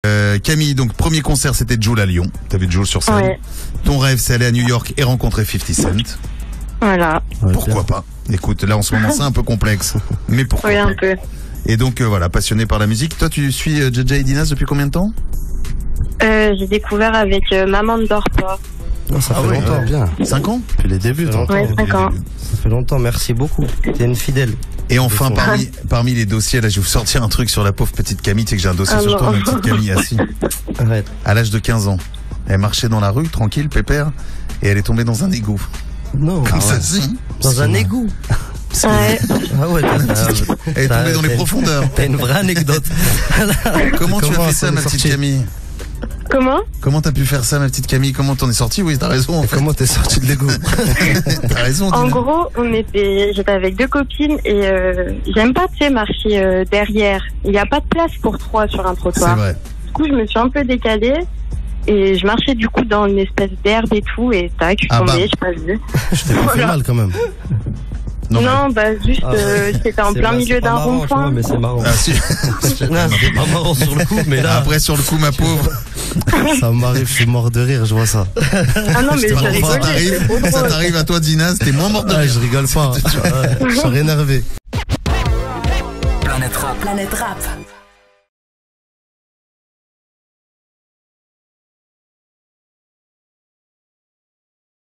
Camille, donc premier concert c'était Jul à Lyon. T'as vu Jul sur scène. Ouais. Ton rêve c'est aller à New York et rencontrer 50 Cent. Voilà. Ouais, Pourquoi pas? Écoute, là en ce moment c'est un peu complexe, mais pourquoi Oui, pas? un peu. Et donc voilà, passionné par la musique. Toi tu suis JJ et Dinas depuis combien de temps? J'ai découvert avec Maman ne dort pas. Non, ça fait ouais, longtemps. Bien. 5 ans? Depuis les débuts, toi. Ouais, 5 ans. Ça fait longtemps, merci beaucoup. T'es une fidèle. Et enfin, parmi les dossiers, là, je vais vous sortir un truc sur la pauvre petite Camille. Tu sais que j'ai un dossier sur toi, ma petite Camille, assis. Arrête. À l'âge de 15 ans, elle marchait dans la rue, tranquille, pépère, et elle est tombée dans un égout. Non. Comme ça, si. Dans un égout. Ouais. Ah ouais, Elle est tombée dans les profondeurs. T'as une vraie anecdote. Comment tu as fait ça, t'en es ma petite sorti Camille? Comment? Comment t'as pu faire ça, ma petite Camille? Comment t'en es sortie? Oui, t'as raison. En fait. Comment t'es sorti de l'égout? T'as raison. En Dina. gros, j'étais avec 2 copines et j'aime pas, tu sais, marcher derrière. Il n'y a pas de place pour 3 sur un C'est trottoir. vrai. Du coup, je me suis un peu décalée et je marchais du coup dans une espèce d'herbe et tout et tac, je suis Ah bah. tombée, j'ai pas vu. Je t'ai pas fait mal quand même. Non, bah juste, Ah, c'était en c'est plein pas- milieu c'est pas d'un marrant, tu vois, rond-point. mais c'est marrant. Ah, si. Non, c'est pas marrant sur le coup, mais là. Après, sur le coup, ma pauvre, Ça m'arrive, je suis mort de rire, je vois ça. Ah non, mais j'ai ça rigolé. t'arrive, ça t'arrive à toi, Dinas, t'es moins mort de Ah, rire. je rigole pas. Ouais, je suis énervé. Planète Rap.